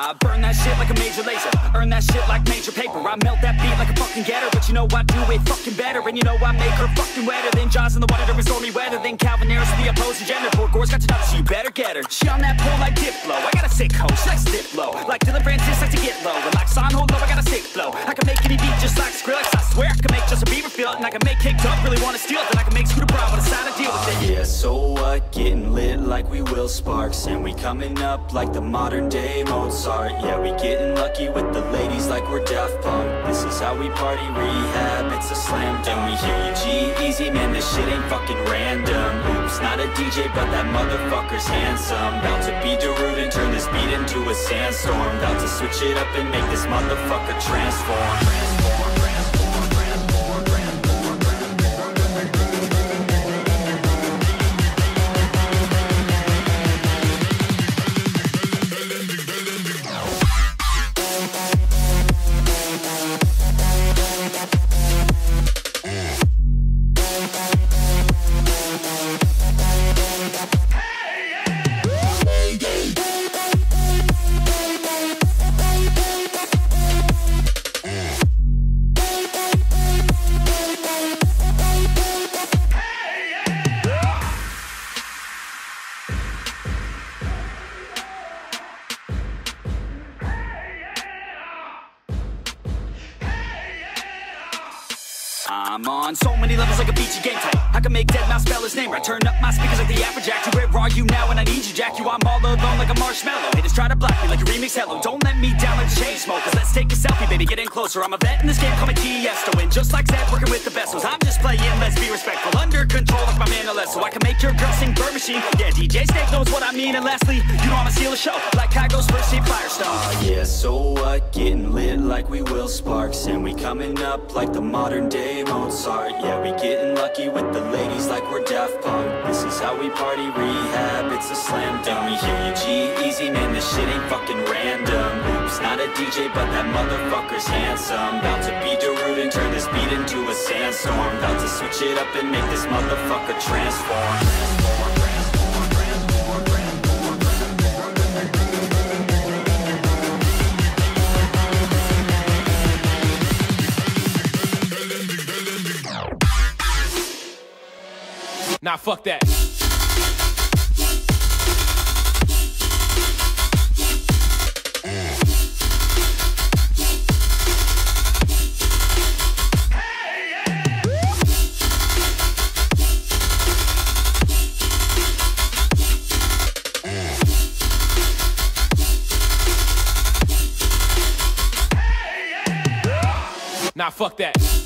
I burn that shit like a major laser, earn that shit like major paper. I melt that beat like a fucking getter, but you know I do it fucking better. And you know I make her fucking wetter than Jaws in the water during stormy weather, than Calvin Harris the opposing gender. Poor Gore's got to know, so you better get her. She on that pole like Diplo, I got a sick hoe, she likes dip low. Like Dylan Francis likes to get low, and like Son hold low, I got a sick flow. I can make any beat just like Skrillex, I swear I can make Justin Bieber feel it. And I can make Kicked Up really wanna steal it, then I can make Scooter Brown, but it's time to deal with it. Yeah, so what? Getting lit like we Will Sparks, and we coming up like the modern day Mozart. Yeah, we getting lucky with the ladies like we're Daft Punk. This is how we party, rehab, it's a slam dunk. We hear you G-Eazy, man, this shit ain't fucking random. Oops, not a DJ, but that motherfucker's handsome. About to be Darude and turn this beat into a sandstorm. About to switch it up and make this motherfucker transform. I'm on so many levels like a beachy game type. I can make Deadmau5 spell his name right. Turn up my speakers like the Afrojack. Where are you now when I need you, Jack? You, I'm all alone like a marshmallow. Haters try to block me like a remix Hello. Don't let me down like Chainsmokers. Let's take a selfie, baby, get in closer. I'm a vet in this game, call me Tiesto. And just like Zed, working with the best ones. I'm just playing, let's be respectful. Under control like my man Alesso. So I can make your girl sing Bird Machine. Yeah, DJ Snake knows what I mean. And lastly, you know I'ma steal a show like Kygo's first team Firestone. Yeah, so what? Getting lit like we Will Sparks, and we coming up like the modern day Mozart. Yeah, we getting lucky with the ladies like we're Daft Punk. This is how we party, rehab, it's a slam dunk. We hear you G-Eazy, man, this shit ain't fucking random. Oops, not a DJ, but that motherfucker's handsome. About to be Darude and turn this beat into a sandstorm. About to switch it up and make this motherfucker transform. Nah, fuck that. Nah, fuck that.